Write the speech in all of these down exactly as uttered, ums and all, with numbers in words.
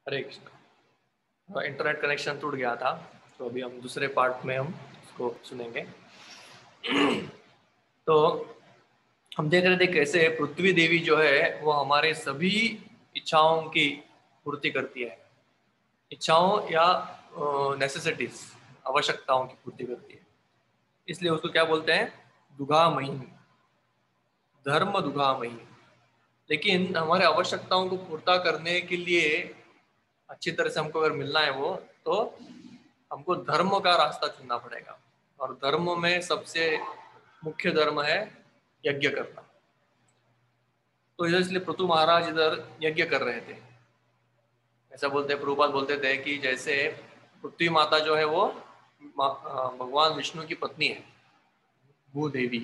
हरे Krishna. Internet connection टूट गया था, तो अभी हम दूसरे पार्ट में हम इसको सुनेंगे। तो हम देख रहे थे कैसे पृथ्वी देवी जो है वो हमारे सभी इच्छाओं की पूर्ति करती है। इच्छाओं या नेसेसिटीज, आवश्यकताओं की पूर्ति करती है। इसलिए उसको क्या बोलते हैं? दुघामयी, धर्म दुघामयी। लेकिन हमारे आवश्यकताओं को पूर्ता करने के लिए अच्छी तरह से हमको अगर मिलना है वो, तो हमको धर्म का रास्ता चुनना पड़ेगा। और धर्म में सबसे मुख्य धर्म है यज्ञ करना। तो इधर इसलिए पृथु महाराज इधर यज्ञ कर रहे थे। ऐसा बोलते हैं, प्रभुपाद बोलते थे कि जैसे पृथ्वी माता जो है वो भगवान विष्णु की पत्नी है, भूदेवी।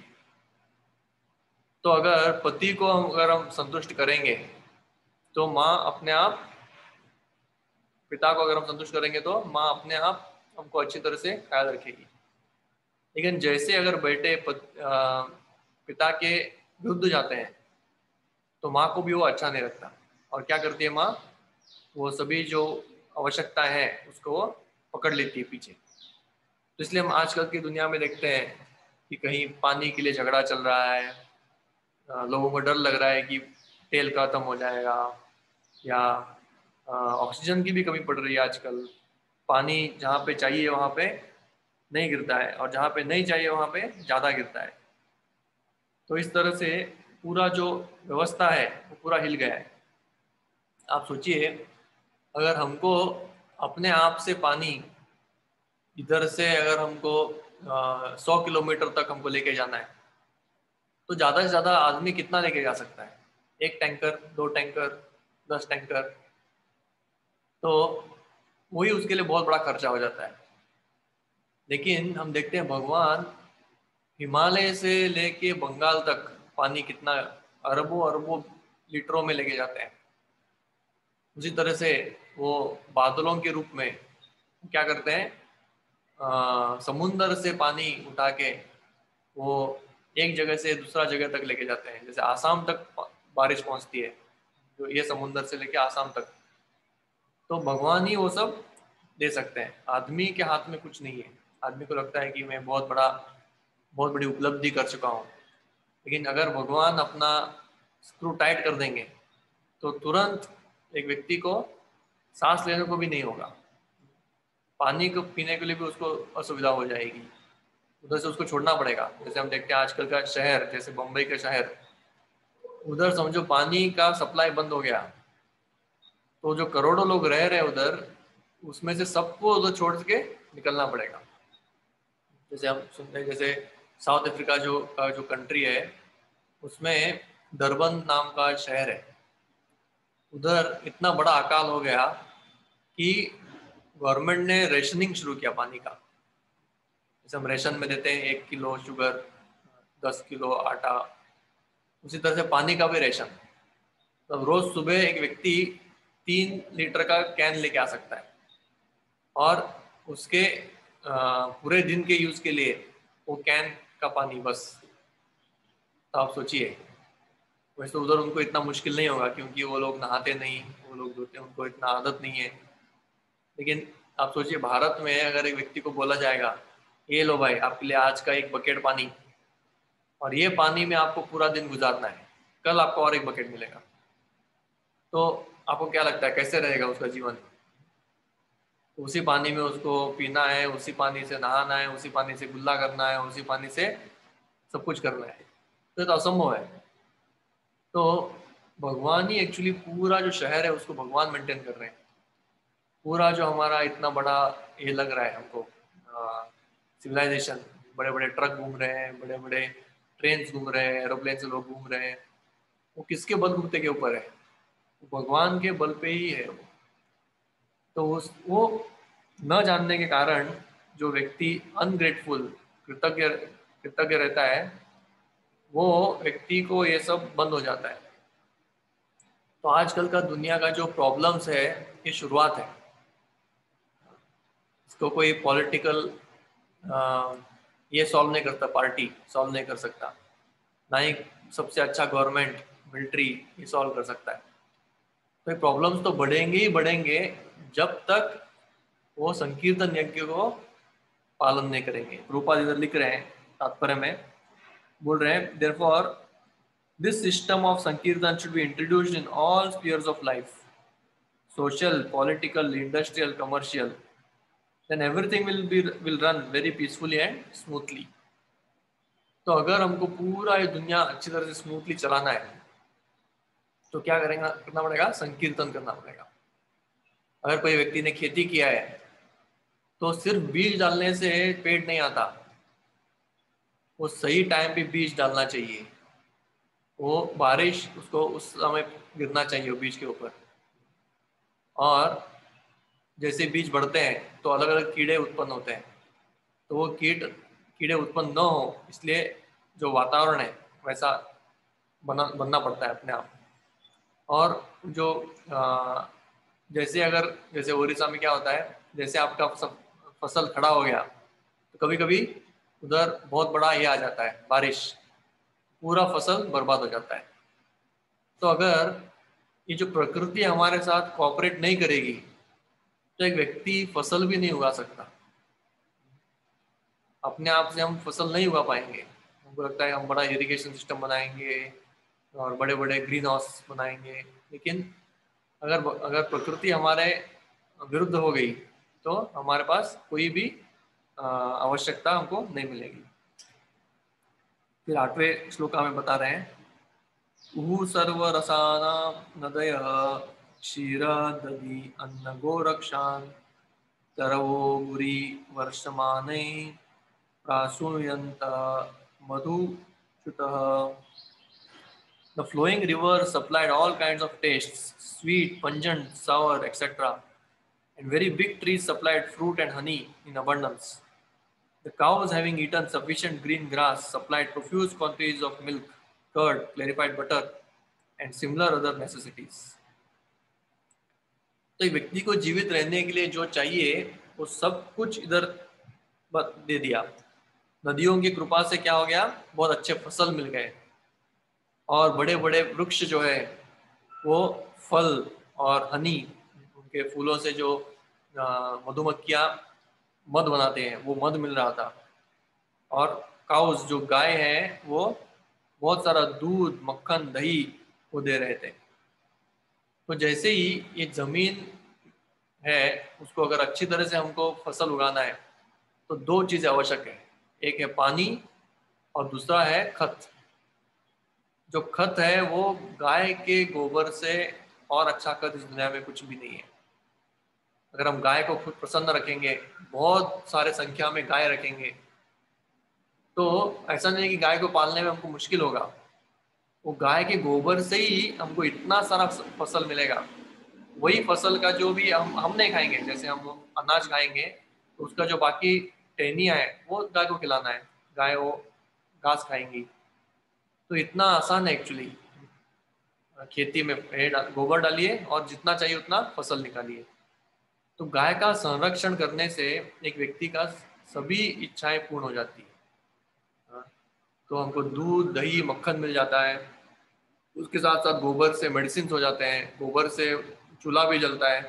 तो अगर पति को अगर हम संतुष्ट करेंगे तो माँ अपने आप, पिता को अगर हम संतुष्ट करेंगे तो माँ अपने आप हमको अच्छी तरह से ख्याल रखेगी। लेकिन जैसे अगर बेटे पिता के विरुद्ध जाते हैं तो माँ को भी वो अच्छा नहीं लगता। और क्या करती है माँ? वो सभी जो आवश्यकता है उसको वो पकड़ लेती है पीछे। तो इसलिए हम आजकल की दुनिया में देखते हैं कि कहीं पानी के लिए झगड़ा चल रहा है, लोगों को डर लग रहा है कि तेल खत्म हो जाएगा, या ऑक्सीजन की भी कमी पड़ रही है आजकल। पानी जहाँ पे चाहिए वहाँ पे नहीं गिरता है, और जहाँ पे नहीं चाहिए वहाँ पे ज़्यादा गिरता है। तो इस तरह से पूरा जो व्यवस्था है वो पूरा हिल गया है। आप सोचिए, अगर हमको अपने आप से पानी इधर से अगर हमको सौ किलोमीटर तक हमको लेके जाना है, तो ज़्यादा से ज़्यादा आदमी कितना लेके जा सकता है? एक टैंकर, दो टैंकर, दस टैंकर। तो वही उसके लिए बहुत बड़ा खर्चा हो जाता है। लेकिन हम देखते हैं भगवान हिमालय से लेके बंगाल तक पानी कितना अरबों अरबों लीटरों में लेके जाते हैं। उसी तरह से वो बादलों के रूप में क्या करते हैं, आ, समुंदर से पानी उठा के वो एक जगह से दूसरा जगह तक लेके जाते हैं। जैसे आसाम तक बारिश पहुंचती है, जो ये समुंदर से लेके आसाम तक। तो भगवान ही वो सब दे सकते हैं, आदमी के हाथ में कुछ नहीं है। आदमी को लगता है कि मैं बहुत बड़ा बहुत बड़ी उपलब्धि कर चुका हूँ, लेकिन अगर भगवान अपना स्क्रू टाइट कर देंगे तो तुरंत एक व्यक्ति को सांस लेने को भी नहीं होगा, पानी को पीने के लिए भी उसको असुविधा हो जाएगी, उधर से उसको छोड़ना पड़ेगा। जैसे हम देखते हैं आजकल का शहर, जैसे बम्बई का शहर, उधर समझो पानी का सप्लाई बंद हो गया तो जो करोड़ों लोग रह रहे हैं उधर, उसमें से सबको उधर छोड़ के निकलना पड़ेगा। जैसे हम सुनते हैं, जैसे साउथ अफ्रीका जो का जो कंट्री है, उसमें डरबन नाम का शहर है, उधर इतना बड़ा अकाल हो गया कि गवर्नमेंट ने रेशनिंग शुरू किया पानी का। जैसे हम रेशन में देते हैं एक किलो शुगर, दस किलो आटा, उसी तरह से पानी का भी रेशन। तो रोज सुबह एक व्यक्ति तीन लीटर का कैन लेके आ सकता है, और उसके पूरे दिन के यूज के लिए वो कैन का पानी बस। तो आप सोचिए, वैसे तो उधर उनको इतना मुश्किल नहीं होगा क्योंकि वो लोग नहाते नहीं, वो लोग धोते हैं, उनको इतना आदत नहीं है। लेकिन आप सोचिए, भारत में अगर एक व्यक्ति को बोला जाएगा, ये लो भाई आपके लिए आज का एक बकेट पानी, और ये पानी में आपको पूरा दिन गुजारना है, कल आपको और एक बकेट मिलेगा, तो आपको क्या लगता है कैसे रहेगा उसका जीवन? उसी पानी में उसको पीना है, उसी पानी से नहाना है, उसी पानी से गुल्ला करना है, उसी पानी से सब कुछ करना है, तो ये तो असंभव है। तो भगवान ही एक्चुअली पूरा जो शहर है उसको भगवान मेंटेन कर रहे हैं। पूरा जो हमारा इतना बड़ा ये लग रहा है हमको सिविलाइजेशन, बड़े बड़े ट्रक घूम रहे हैं, बड़े बड़े ट्रेन घूम रहे हैं, एरोप्लेन से लोग घूम रहे हैं, वो किसके बलबूते के ऊपर है? भगवान के बल पे ही है वो। तो उस वो न जानने के कारण जो व्यक्ति अनग्रेटफुल, कृतज्ञ कृतज्ञ रहता है, वो व्यक्ति को ये सब बंद हो जाता है। तो आजकल का दुनिया का जो प्रॉब्लम्स है, ये शुरुआत है। इसको कोई पॉलिटिकल ये सॉल्व नहीं करता, पार्टी सॉल्व नहीं कर सकता, ना ही सबसे अच्छा गवर्नमेंट, मिलिट्री ये सॉल्व कर सकता है। तो ये प्रॉब्लम्स तो बढ़ेंगे ही बढ़ेंगे जब तक वो संकीर्तन यज्ञ को पालन नहीं करेंगे। रूपा इधर लिख रहे हैं तात्पर्य में, बोल रहे हैं therefore this system of sankirtan should be introduced in all spheres of life, social, political, industrial, commercial, then everything will be will run very peacefully and smoothly। तो अगर हमको पूरा ये दुनिया अच्छी तरह से स्मूथली चलाना है तो क्या करेंगे, करना पड़ेगा, संकीर्तन करना पड़ेगा। अगर कोई व्यक्ति ने खेती किया है तो सिर्फ बीज डालने से पेड़ नहीं आता, वो सही टाइम पे बीज डालना चाहिए, वो बारिश उसको उस समय गिरना चाहिए वो बीज के ऊपर। और जैसे बीज बढ़ते हैं तो अलग अलग कीड़े उत्पन्न होते हैं, तो वो कीट कीड़े उत्पन्न न हो इसलिए जो वातावरण है वैसा बना बनना पड़ता है अपने आप। और जो आ, जैसे अगर जैसे उड़ीसा में क्या होता है, जैसे आपका फसल खड़ा हो गया तो कभी कभी उधर बहुत बड़ा ये आ जाता है बारिश, पूरा फसल बर्बाद हो जाता है। तो अगर ये जो प्रकृति हमारे साथ कोऑपरेट नहीं करेगी तो एक व्यक्ति फसल भी नहीं उगा सकता, अपने आप से हम फसल नहीं उगा पाएंगे। हमको लगता है हम बड़ा इरिगेशन सिस्टम बनाएंगे और बड़े बड़े ग्रीन हाउस बनाएंगे, लेकिन अगर अगर प्रकृति हमारे विरुद्ध हो गई तो हमारे पास कोई भी आवश्यकता हमको नहीं मिलेगी। फिर आठवें श्लोक में बता रहे हैं, उहु सर्व रसाना नदय क्षीर दधि अन्न गोरक्षान तरवो गुरी वर्षमाने प्रासूयन्त मधुच्युतः। The flowing river supplied all kinds of tastes, sweet, pungent, sour, et cetera. And very big trees supplied fruit and honey in abundance. The cows, having eaten sufficient green grass, supplied profuse quantities of milk, curd, clarified butter, and similar other necessities. तो एक व्यक्ति को जीवित रहने के लिए जो चाहिए वो सब कुछ इधर दे दिया। नदियों की कृपा से क्या हो गया, बहुत अच्छे फसल मिल गए, और बड़े बड़े वृक्ष जो है वो फल और हनी, उनके फूलों से जो मधुमक्खियाँ मध बनाते हैं वो मध मिल रहा था। और काउस जो गाय हैं वो बहुत सारा दूध, मक्खन, दही वो दे रहे थे। तो जैसे ही ये जमीन है उसको अगर अच्छी तरह से हमको फसल उगाना है तो दो चीज़ें आवश्यक है, एक है पानी और दूसरा है खत। जो खत है वो गाय के गोबर से और अच्छा खत इस दुनिया में कुछ भी नहीं है। अगर हम गाय को खुद प्रसन्न रखेंगे, बहुत सारे संख्या में गाय रखेंगे, तो ऐसा नहीं है कि गाय को पालने में हमको मुश्किल होगा, वो गाय के गोबर से ही हमको इतना सारा फसल मिलेगा। वही फसल का जो भी हम हम नहीं खाएंगे, जैसे हम अनाज खाएंगे तो उसका जो बाकी टहनियाँ है वो गाय को खिलाना है, गाय वो घास खाएंगी। तो इतना आसान है एक्चुअली, खेती में गोबर डालिए और जितना चाहिए उतना फसल निकालिए। तो गाय का संरक्षण करने से एक व्यक्ति का सभी इच्छाएं पूर्ण हो जाती है। तो हमको दूध, दही, मक्खन मिल जाता है, उसके साथ साथ गोबर से मेडिसिन हो जाते हैं, गोबर से चूल्हा भी जलता है।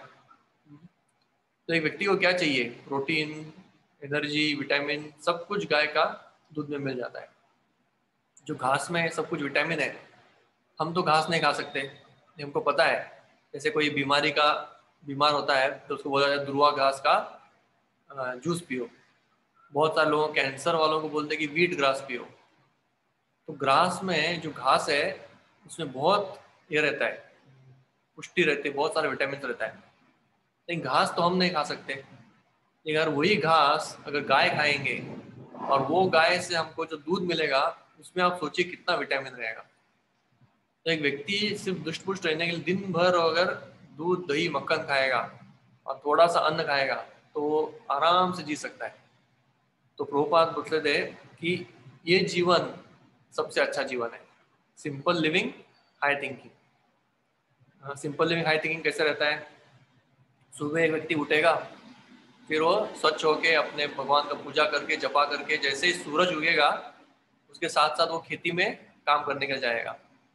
तो एक व्यक्ति को क्या चाहिए, प्रोटीन, एनर्जी, विटामिन, सब कुछ गाय का दूध में मिल जाता है। जो घास में सब कुछ विटामिन है, हम तो घास नहीं खा सकते, हमको पता है। जैसे कोई बीमारी का बीमार होता है तो उसको बोला जाता है दुर्वा घास का जूस पियो। बहुत सारे लोगों, कैंसर वालों को बोलते हैं कि वीट ग्रास पियो। तो ग्रास में जो घास है उसमें बहुत ये रहता है, पुष्टि रहती है, बहुत सारे विटामिन रहता है। लेकिन घास तो हम नहीं खा सकते। लेकिन अगर वही घास अगर गाय खाएंगे और वो गाय से हमको जो दूध मिलेगा उसमें आप सोचिए कितना विटामिन रहेगा। तो एक व्यक्ति सिर्फ दुष्ट पुष्ट रहने के लिए दिन भर अगर दूध, दही, मक्खन खाएगा और थोड़ा सा अन्न खाएगा तो वो आराम से जी सकता है। तो प्रभुपाद बोलते थे कि ये जीवन सबसे अच्छा जीवन है, simple living high thinking. Simple living high thinking कैसे रहता है, सुबह एक व्यक्ति उठेगा, फिर वो स्वच्छ होके अपने भगवान का पूजा करके जपा करके जैसे ही सूरज उगेगा उसके साथ साथ वो खेती में काम करने के लिए जाएगा।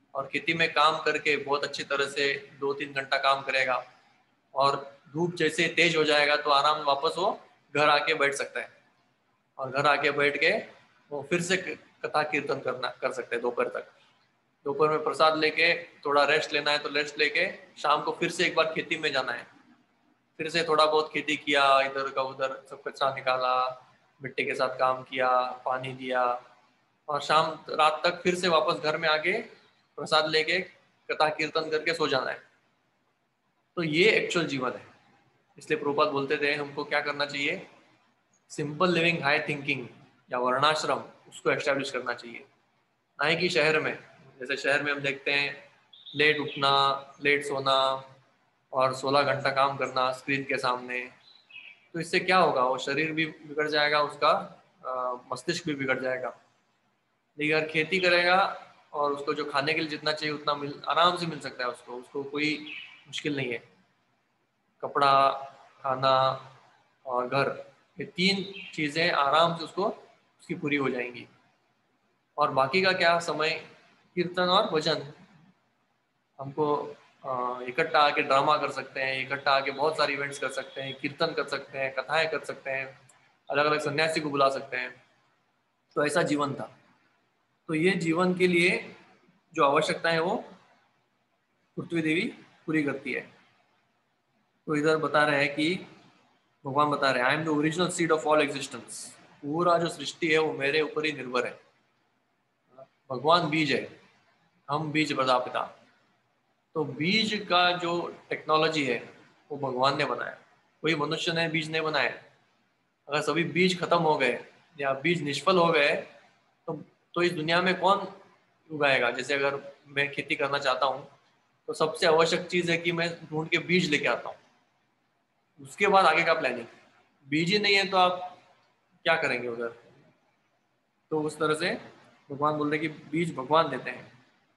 और खेती में काम करके बहुत अच्छी तरह से दो तीन घंटा काम करेगा और धूप जैसे तेज हो जाएगा तो आराम से वापस वो घर आके बैठ सकता है और घर आके बैठ के वो फिर से कथा कीर्तन करना कर सकते हैं दोपहर तक। दोपहर में प्रसाद लेके थोड़ा रेस्ट लेना है तो रेस्ट लेके शाम को फिर से एक बार खेती में जाना है, फिर से थोड़ा बहुत खेती किया, इधर का उधर सब कचरा निकाला, मिट्टी के साथ काम किया, पानी दिया और शाम रात तक फिर से वापस घर में आके प्रसाद लेके कथा कीर्तन करके सो जाना है। तो ये एक्चुअल जीवन है। इसलिए प्रभुपाद बोलते थे हमको क्या करना चाहिए, सिंपल लिविंग हाई थिंकिंग या वर्णाश्रम उसको एस्टेब्लिश करना चाहिए, ना ही कि शहर में। जैसे शहर में हम देखते हैं लेट उठना, लेट सोना और सोलह घंटा काम करना स्क्रीन के सामने, तो इससे क्या होगा, वो शरीर भी बिगड़ जाएगा, उसका मस्तिष्क भी बिगड़ जाएगा। लेकिन अगर खेती करेगा और उसको जो खाने के लिए जितना चाहिए उतना मिल आराम से मिल सकता है, उसको उसको कोई मुश्किल नहीं है। कपड़ा, खाना और घर, ये तीन चीज़ें आराम से उसको उसकी पूरी हो जाएंगी। और बाकी का क्या समय कीर्तन और भजन, हमको इकट्ठा आके ड्रामा कर सकते हैं, इकट्ठा आके बहुत सारे इवेंट्स कर सकते हैं, कीर्तन कर सकते हैं, कथाएं कर सकते हैं, अलग अलग सन्यासी को बुला सकते हैं। तो ऐसा जीवन था। तो ये जीवन के लिए जो आवश्यकता है वो पृथ्वी देवी पूरी करती है। तो इधर बता रहे हैं कि भगवान बता रहे हैं I am the original seed of all existence, पूरा जो सृष्टि है वो मेरे ऊपर ही निर्भर है। भगवान बीज है, हम बीज प्रजापिता। तो बीज का जो टेक्नोलॉजी है वो भगवान ने बनाया, कोई मनुष्य ने बीज नहीं बनाया। अगर सभी बीज खत्म हो गए या बीज निष्फल हो गए तो तो इस दुनिया में कौन उगाएगा। जैसे अगर मैं खेती करना चाहता हूँ तो सबसे आवश्यक चीज़ है कि मैं ढूंढ के बीज लेके आता हूँ, उसके बाद आगे का प्लानिंग। बीज ही नहीं है तो आप क्या करेंगे उधर। तो उस तरह से भगवान बोल रहे कि बीज भगवान देते हैं।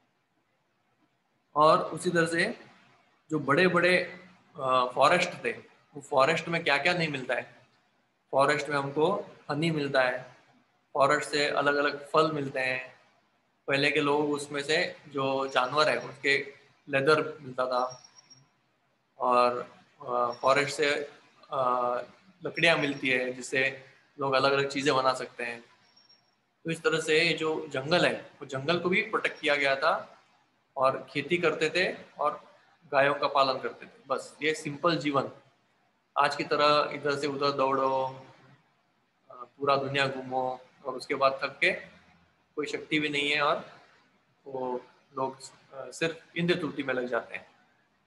और उसी तरह से जो बड़े बड़े फॉरेस्ट थे, वो फॉरेस्ट में क्या क्या नहीं मिलता है। फॉरेस्ट में हमको हनी मिलता है, फॉरेस्ट से अलग अलग फल मिलते हैं। पहले के लोग उसमें से जो जानवर है उसके लेदर मिलता था, और फॉरेस्ट से लकड़ियाँ मिलती है जिससे लोग अलग अलग चीज़ें बना सकते हैं। तो इस तरह से जो जंगल है वो जंगल को भी प्रोटेक्ट किया गया था और खेती करते थे और गायों का पालन करते थे। बस ये सिंपल जीवन। आज की तरह इधर से उधर दौड़ो, पूरा दुनिया घूमो और उसके बाद थक के कोई शक्ति भी नहीं है और वो लोग सिर्फ इंद्र त्रुटि में लग जाते हैं।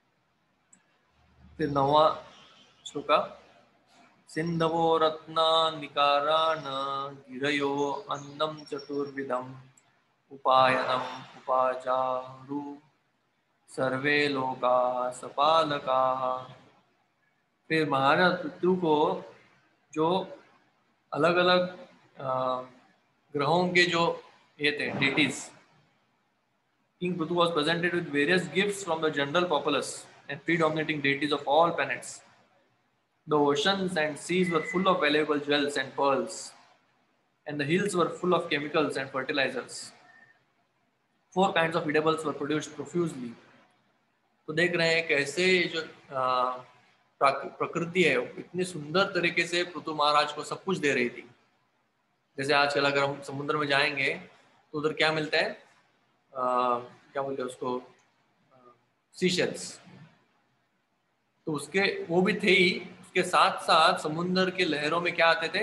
फिर नौवा श्लोका, सिंधवो रत्ना निकारान गिरयो अन्नम चतुर्विधम उपायनम उपाचारु सर्वे लोका सपालका। फिर महाराज पृथ्वी को जो अलग अलग ग्रहों के जो ये थे deities, King Prithu was presented with various gifts from the general populace and predominating deities of all planets. The oceans and seas were full of valuable jewels and pearls, and the hills were full of chemicals and fertilizers. Four kinds of edibles were produced profusely. तो देख रहे हैं कैसे जो प्रकृति है इतनी सुंदर तरीके से पृथु महाराज को सब कुछ दे रही थी। जैसे आजकल अगर हम समुद्र में जाएंगे तो उधर क्या मिलता है, आ, क्या बोलते हैं उसको, सीशेल्स। तो उसके वो भी थे ही, उसके साथ साथ समुद्र के लहरों में क्या आते थे,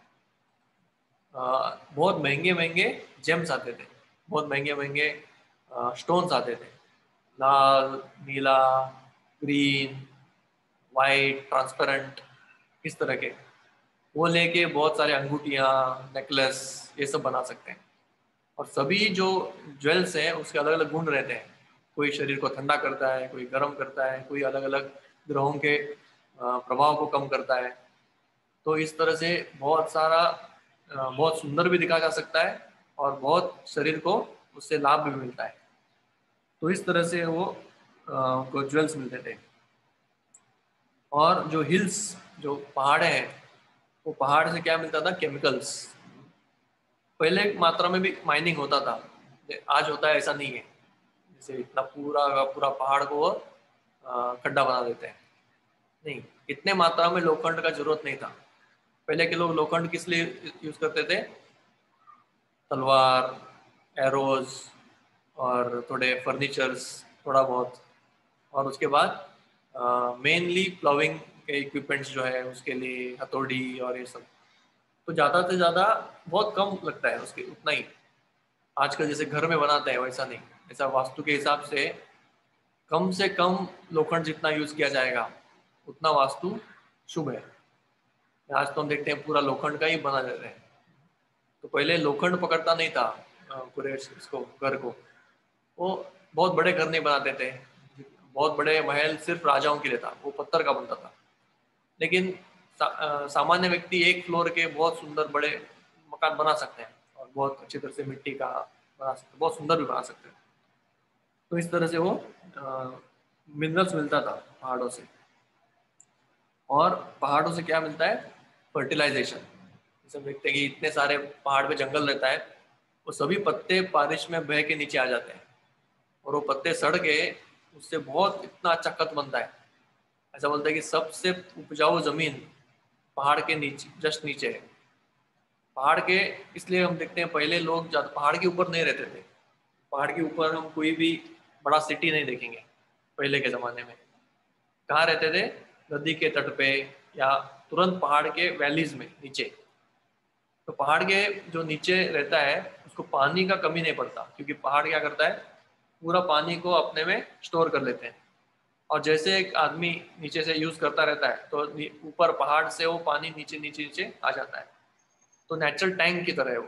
आ, बहुत महंगे महंगे जेम्स आते थे, बहुत महंगे महंगे स्टोन्स आते थे, लाल, नीला, ग्रीन, वाइट, ट्रांसपेरेंट, इस तरह के। वो लेके बहुत सारे अंगूठियाँ, नेकलेस, ये सब बना सकते हैं। और सभी जो ज्वेल्स हैं उसके अलग अलग गुण रहते हैं। कोई शरीर को ठंडा करता है, कोई गर्म करता है, कोई अलग अलग ग्रहों के प्रभाव को कम करता है। तो इस तरह से बहुत सारा बहुत सुंदर भी दिखा जा सकता है और बहुत शरीर को उससे लाभ भी मिलता है। तो इस तरह से वो को ज्वेल्स मिलते थे। और जो हिल्स, जो पहाड़े हैं, वो पहाड़ से क्या मिलता था, केमिकल्स। पहले मात्रा में भी माइनिंग होता था, आज होता है ऐसा नहीं है। जैसे इतना पूरा का पूरा पहाड़ को वो खड्डा बना देते हैं। नहीं, इतने मात्रा में लोखंड का जरूरत नहीं था। पहले के लोग लोखंड किस लिए यूज करते थे? तलवार, एरोज और थोड़े फर्नीचर्स, थोड़ा बहुत, और उसके बाद मेनली प्लॉविंग के इक्विपमेंट्स जो है उसके लिए हथौड़ी और ये सब। तो ज़्यादा से ज़्यादा बहुत कम लगता है उसके, उतना ही। आजकल जैसे घर में बनाते हैं वैसा नहीं, ऐसा वास्तु के हिसाब से कम से कम लोखंड जितना यूज किया जाएगा उतना वास्तु शुभ है। आज तो हम देखते हैं पूरा लोखंड का ही बना देते हैं। तो पहले लोखंड पकड़ता नहीं था पूरे इसको, घर को। वो बहुत बड़े घर नहीं बनाते थे, बहुत बड़े महल सिर्फ राजाओं के लिए था, वो पत्थर का बनता था। लेकिन सा, आ, सामान्य व्यक्ति एक फ्लोर के बहुत सुंदर बड़े मकान बना सकते हैं और बहुत अच्छी तरह से मिट्टी का बना सकते हैं, बहुत सुंदर भी बना सकते हैं। तो इस तरह से वो मिनरल्स मिलता था पहाड़ों से। और पहाड़ों से क्या मिलता है? फर्टिलाइजेशन। जैसे हम देखते हैं कि इतने सारे पहाड़ पे जंगल रहता है, वो सभी पत्ते बारिश में बह के नीचे आ जाते हैं और वो पत्ते सड़ के उससे बहुत इतना अच्छा खत बनता है। ऐसा बोलते हैं कि सबसे उपजाऊ जमीन पहाड़ के नीचे, जस्ट नीचे है। पहाड़ के इसलिए हम देखते हैं पहले लोग ज्यादा पहाड़ के ऊपर नहीं रहते थे। पहाड़ के ऊपर हम कोई भी बड़ा सिटी नहीं देखेंगे पहले के ज़माने में। कहाँ रहते थे? नदी के तट पे या तुरंत पहाड़ के वैलीज में नीचे। तो पहाड़ के जो नीचे रहता है उसको पानी का कमी नहीं पड़ता, क्योंकि पहाड़ क्या करता है, पूरा पानी को अपने में स्टोर कर लेते हैं। और जैसे एक आदमी नीचे से यूज करता रहता है तो ऊपर पहाड़ से वो पानी नीचे नीचे नीचे आ जाता है। तो नेचुरल टैंक की तरह है वो।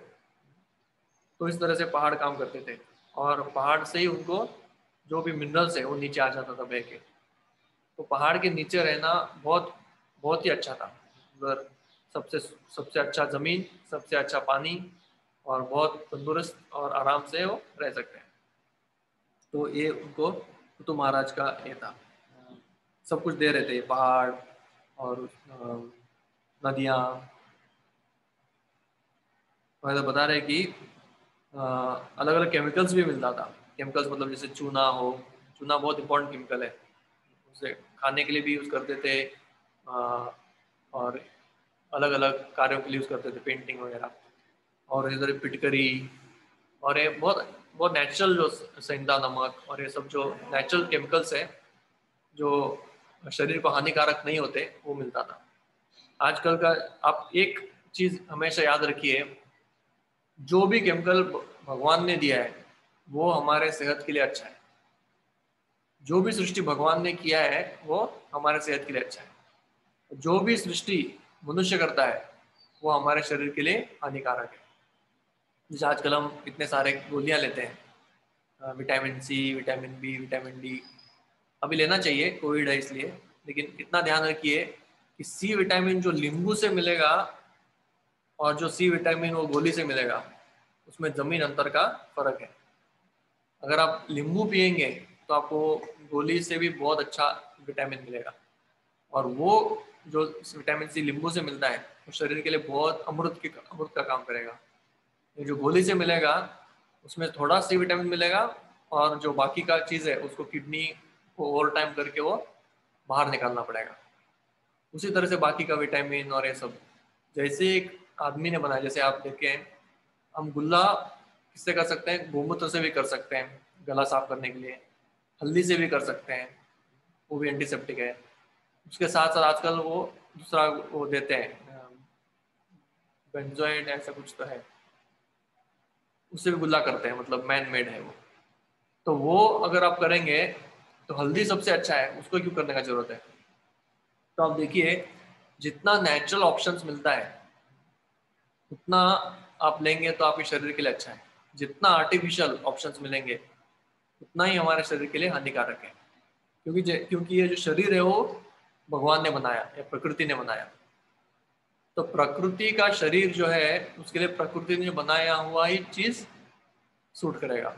तो इस तरह से पहाड़ काम करते थे और पहाड़ से ही उनको जो भी मिनरल्स है वो नीचे आ जाता था बह के। तो पहाड़ के नीचे रहना बहुत बहुत ही अच्छा था। उधर सबसे सबसे अच्छा ज़मीन, सबसे अच्छा पानी और बहुत तंदुरुस्त और आराम से वो रह सकते हैं। तो ये उनको कुतुब महाराज का ये था, सब कुछ दे रहे थे, पहाड़ और नदियाँ। तो बता रहे कि अलग अलग केमिकल्स भी मिलता था। केमिकल्स मतलब जैसे चूना हो, चूना बहुत इंपॉर्टेंट केमिकल है, उसे खाने के लिए भी यूज़ करते थे आ, और अलग अलग कार्यों के लिए यूज़ करते थे, पेंटिंग वगैरह। और इधर पिटकरी और ये बहुत बहुत नेचुरल जो सेंधा नमक और ये सब जो नेचुरल केमिकल्स है जो शरीर को हानिकारक नहीं होते, वो मिलता था। आजकल का आप एक चीज़ हमेशा याद रखिए, जो भी केमिकल भगवान ने दिया है वो हमारे सेहत के लिए अच्छा है। जो भी सृष्टि भगवान ने किया है वो हमारे सेहत के लिए अच्छा है। जो भी सृष्टि मनुष्य करता है वो हमारे शरीर के लिए हानिकारक है। जैसे आजकल हम इतने सारे गोलियां लेते हैं, vitamin C, vitamin B, vitamin D, अभी लेना चाहिए, कोविड है इसलिए। लेकिन इतना ध्यान रखिए कि सी विटामिन जो नींबू से मिलेगा और जो सी विटामिन वो गोली से मिलेगा, उसमें जमीन अंतर का फर्क है। अगर आप नींबू पियेंगे तो आपको गोली से भी बहुत अच्छा विटामिन मिलेगा, और वो जो विटामिन सी नींबू से मिलता है वो शरीर के लिए बहुत अमृत की अमृत का काम करेगा। ये जो गोली से मिलेगा उसमें थोड़ा सी विटामिन मिलेगा, और जो बाकी का चीज़ है उसको किडनी को ओवर टाइम करके वो बाहर निकालना पड़ेगा। उसी तरह से बाकी का विटामिन और ये सब जैसे एक आदमी ने बनाया, जैसे आप देखें, हम गुल्ला किससे कर सकते हैं? गोमूत्र से भी कर सकते हैं, गला साफ करने के लिए। हल्दी से भी कर सकते हैं, वो भी एंटीसेप्टिक है। उसके साथ साथ आजकल वो दूसरा वो देते हैं, बेंजोइड ऐसा कुछ तो है, उससे भी गुल्ला करते हैं, मतलब मैन मेड है वो। तो वो अगर आप करेंगे तो हल्दी सबसे अच्छा है, उसको क्यों करने का जरूरत है? तो आप देखिए, जितना नेचुरल ऑप्शंस मिलता है उतना आप लेंगे तो आपके शरीर के लिए अच्छा है। जितना आर्टिफिशियल ऑप्शंस मिलेंगे उतना ही हमारे शरीर के लिए हानिकारक है, क्योंकि क्योंकि ये जो शरीर है वो भगवान ने बनाया या प्रकृति ने बनाया। तो प्रकृति का शरीर जो है उसके लिए प्रकृति ने बनाया हुआ ही चीज सूट करेगा।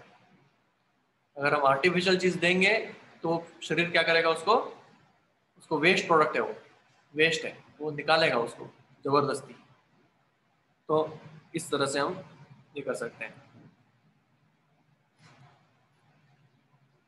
अगर हम आर्टिफिशियल चीज देंगे तो शरीर क्या करेगा? उसको उसको वेस्ट प्रोडक्ट है, वो वेस्ट है, वो निकालेगा उसको जबरदस्ती। तो इस तरह से हम ये कर सकते हैं।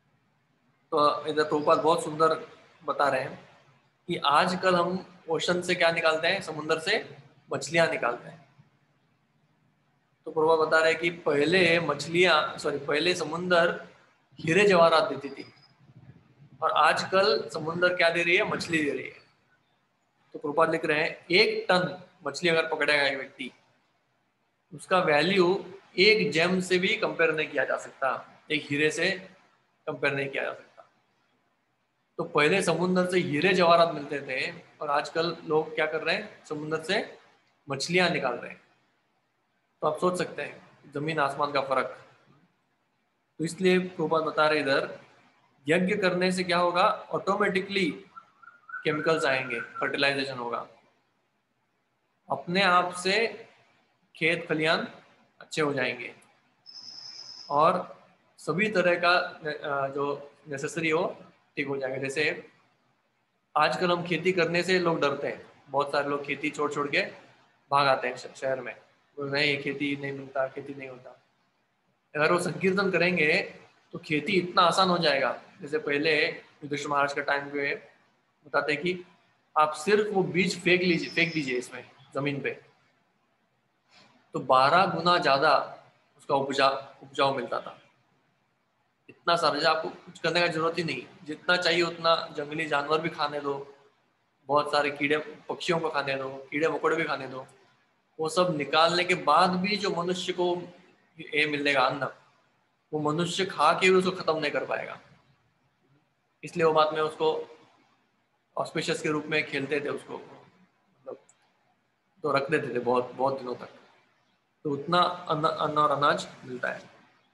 तो इधर प्रभुपाद बहुत सुंदर बता रहे हैं कि आजकल हम ओशन से क्या निकालते हैं, समुद्र से मछलियां निकालते हैं। तो प्रभुपाद बता रहे हैं कि पहले मछलियां सॉरी पहले समुद्र हीरे जवाहरात देती थी, और आजकल समुद्र क्या दे रही है, मछली दे रही है। तो प्रभुपाद लिख रहे हैं एक टन मछली अगर पकड़ेगा एक व्यक्ति, उसका वैल्यू एक जेम से भी कंपेयर नहीं किया जा सकता, एक हीरे से कंपेयर नहीं किया जा सकता। तो पहले समुद्र से हीरे जवाहरात मिलते थे, और आजकल लोग क्या कर रहे हैं, समुद्र से मछलियां निकाल रहे हैं। तो आप सोच सकते हैं जमीन आसमान का फर्क। तो इसलिए प्रभुपाद बता रहे इधर, यज्ञ करने से क्या होगा, ऑटोमेटिकली केमिकल्स आएंगे, फर्टिलाइजेशन होगा, अपने आप से खेत खलियान अच्छे हो जाएंगे, और सभी तरह का जो नेसेसरी हो ठीक हो जाएगा। जैसे आजकल हम खेती करने से लोग डरते हैं, बहुत सारे लोग खेती छोड़ छोड़ के भाग आते हैं शहर में, नहीं खेती नहीं मिलता, खेती नहीं होता। अगर वो संकीर्तन करेंगे तो खेती इतना आसान हो जाएगा। जैसे पहले युधिष्ठिर महाराज का टाइम पे बताते हैं कि आप सिर्फ वो बीज फेंक लीजिए, फेंक दीजिए इसमें जमीन पे, तो बारह गुना ज्यादा उसका उपजा उपजाऊ मिलता था। इतना सारा, आपको कुछ करने का जरूरत ही नहीं, जितना चाहिए उतना जंगली जानवर भी खाने दो, बहुत सारे कीड़े पक्षियों को खाने दो, कीड़े मकोड़े भी खाने दो, वो सब निकालने के बाद भी जो मनुष्य को ये मिलेगा अन्न, वो मनुष्य खा के भी उसको खत्म नहीं कर पाएगा। इसलिए वो बाद में उसको ऑस्पिशियस के रूप में खेलते थे, उसको मतलब तो रख देते थे बहुत बहुत दिनों तक, तो उतना अन्न अन्न और अनाज मिलता है।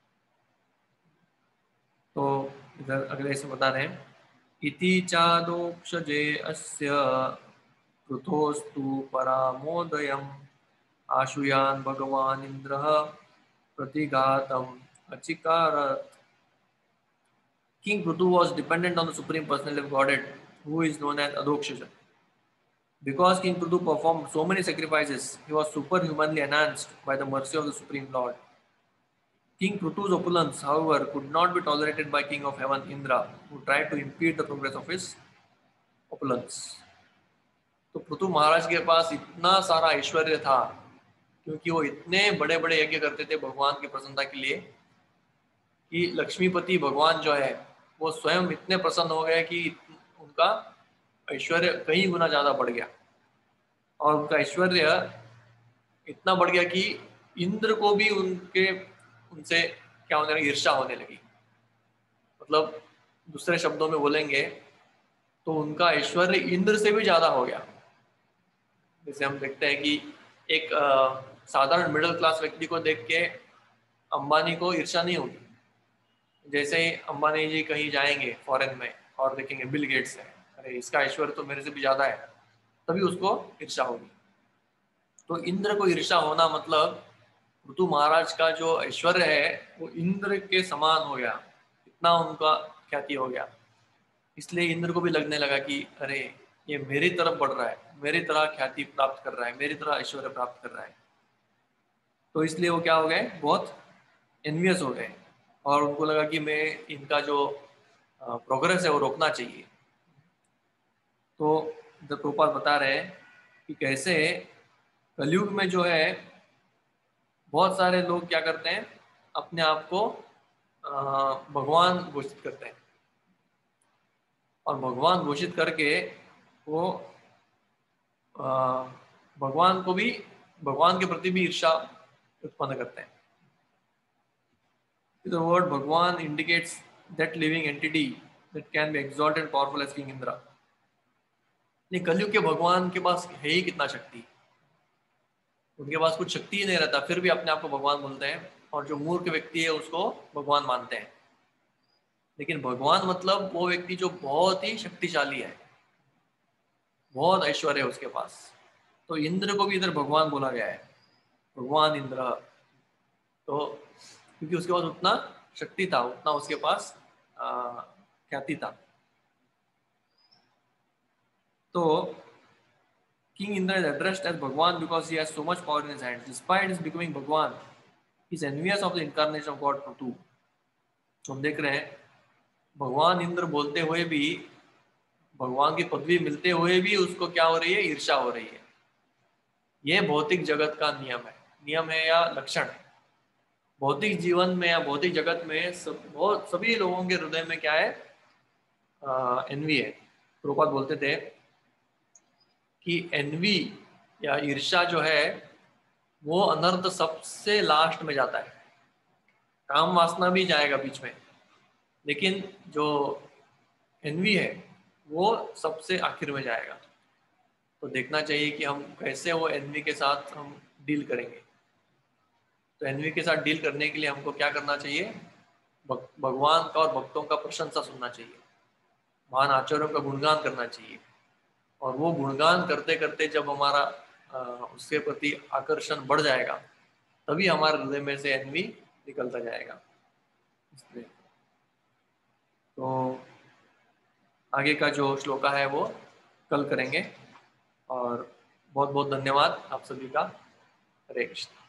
तो इधर अगले से बता रहे हैं, इति चादोक्षजे अस्य पृथोस्तु परामोदयम् आशुयान भगवान Indra प्रतिघातम अचिकारत। King Prithu was dependent on the supreme personality of Godhead, who is known as Adhokshaja. Because King Prithu performed so many sacrifices, he was superhumanly enhanced by the mercy of the Supreme Lord. King Prithu's opulence, however, could not be tolerated by King of Heaven Indra, who tried to impede the progress of his opulence. तो पृथु महाराज के पास इतना सारा ऐश्वर्य था, क्योंकि वो इतने बड़े बड़े यज्ञ करते थे भगवान की प्रसन्नता के लिए, कि लक्ष्मीपति भगवान जो है वो स्वयं इतने प्रसन्न हो गए कि उनका ऐश्वर्य कई गुना ज्यादा बढ़ गया। और उनका ऐश्वर्य इतना बढ़ गया कि इंद्र को भी उनके उनसे क्या होने लगी, ईर्ष्या होने लगी। मतलब दूसरे शब्दों में बोलेंगे तो उनका ऐश्वर्य इंद्र से भी ज्यादा हो गया। जैसे हम देखते हैं कि एक आ, साधारण मिडिल क्लास व्यक्ति को देख के अंबानी को ईर्ष्या नहीं होगी। जैसे ही अंबानी जी कहीं जाएंगे फॉरेन में और देखेंगे बिल गेट्स है, अरे इसका ऐश्वर्य तो मेरे से भी ज्यादा है, तभी उसको ईर्ष्या होगी। तो इंद्र को ईर्ष्या होना मतलब पृथु महाराज का जो ऐश्वर्य है वो इंद्र के समान हो गया, इतना उनका ख्याति हो गया। इसलिए इंद्र को भी लगने लगा कि अरे ये मेरी तरफ बढ़ रहा है, मेरी तरह ख्याति प्राप्त कर रहा है, मेरी तरह ऐश्वर्य प्राप्त कर रहा है। तो इसलिए वो क्या हो गए, बहुत एनवियस हो गए, और उनको लगा कि मैं इनका जो प्रोग्रेस है वो रोकना चाहिए। तो द प्रभुपाद बता रहे हैं कि कैसे कलयुग में जो है बहुत सारे लोग क्या करते हैं, अपने आप को भगवान घोषित करते हैं, और भगवान घोषित करके वो भगवान को भी, भगवान के प्रति भी ईर्ष्या उत्पन्न करते हैं। The word Bhagwan indicates that living entity that can be exalted and powerful as King Indra. नहीं, कलयुग के भगवान के पास है ही कितना शक्ति, उनके पास कुछ शक्ति ही नहीं रहता, फिर भी अपने आप को भगवान बोलते हैं, और जो मूर्ख व्यक्ति है उसको भगवान मानते हैं। लेकिन भगवान मतलब वो व्यक्ति जो बहुत ही शक्तिशाली है, बहुत ऐश्वर्य है उसके पास। तो इंद्र को भी इधर भगवान बोला गया है, भगवान इंद्र। तो क्योंकि उसके पास उतना शक्ति था, उतना उसके पास ख्याति था। तो King Indra is addressed as Bhagwan because he has so much power in his hands. Despite his becoming Bhagwan, he is envious of the incarnation of God Prithu. तो हम देख रहे हैं भगवान इंद्र बोलते हुए भी, भगवान की पदवी मिलते हुए भी उसको क्या हो रही है, ईर्ष्या हो रही है। ये भौतिक जगत का नियम है, नियम है या लक्षण है। भौतिक जीवन में या भौतिक जगत में सब बहुत सभी लोगों के हृदय में क्या है, एनवी है। प्रभुपाद बोलते थे कि एनवी या ईर्ष्या जो है वो अनर्थ सबसे लास्ट में जाता है। काम वासना भी जाएगा बीच में, लेकिन जो एनवी है वो सबसे आखिर में जाएगा। तो देखना चाहिए कि हम कैसे वो एनवी के साथ हम डील करेंगे। तो एनवी के साथ डील करने के लिए हमको क्या करना चाहिए, भगवान का और भक्तों का प्रशंसा सुनना चाहिए, महान आचार्यों का गुणगान करना चाहिए। और वो गुणगान करते करते जब हमारा आ, उसके प्रति आकर्षण बढ़ जाएगा, तभी हमारे हृदय में से एनवी निकलता जाएगा। इसलिए तो आगे का जो श्लोका है वो कल करेंगे। और बहुत बहुत धन्यवाद आप सभी का। हरे कृष्ण।